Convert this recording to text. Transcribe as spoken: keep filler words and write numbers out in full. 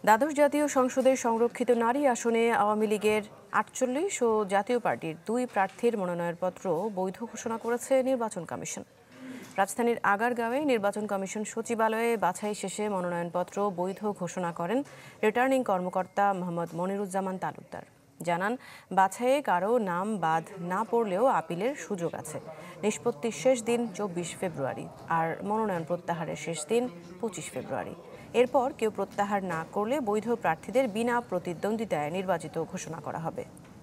দ্বাদশ জাতীয় সংসদের সংরক্ষিত নারী আসনে আওয়ামী লীগের আটচল্লিশ ও জাতীয় পার্টির দুই প্রার্থীর মনোনয়নপত্র বৈধ ঘোষণা করেছে নির্বাচন কমিশন। রাজধানীর আগারগাঁওয়ে নির্বাচন কমিশন সচিবালয়ে বাছাই শেষে মনোনয়নপত্র বৈধ ঘোষণা করেন রিটার্নিং কর্মকর্তা মোহাম্মদ মনিরুজ্জামান তালুকদার। জানান, বাছাইয়ে কারো নাম বাদ না পড়লেও আপিলের সুযোগ আছে। নিষ্পত্তির শেষ দিন চব্বিশ ফেব্রুয়ারি আর মনোনয়ন প্রত্যাহারের শেষ দিন পঁচিশ ফেব্রুয়ারি। এরপর কেউ প্রত্যাহার না করলে বৈধ প্রার্থীদের বিনা প্রতিদ্বন্দ্বিতায় নির্বাচিত ঘোষণা করা হবে।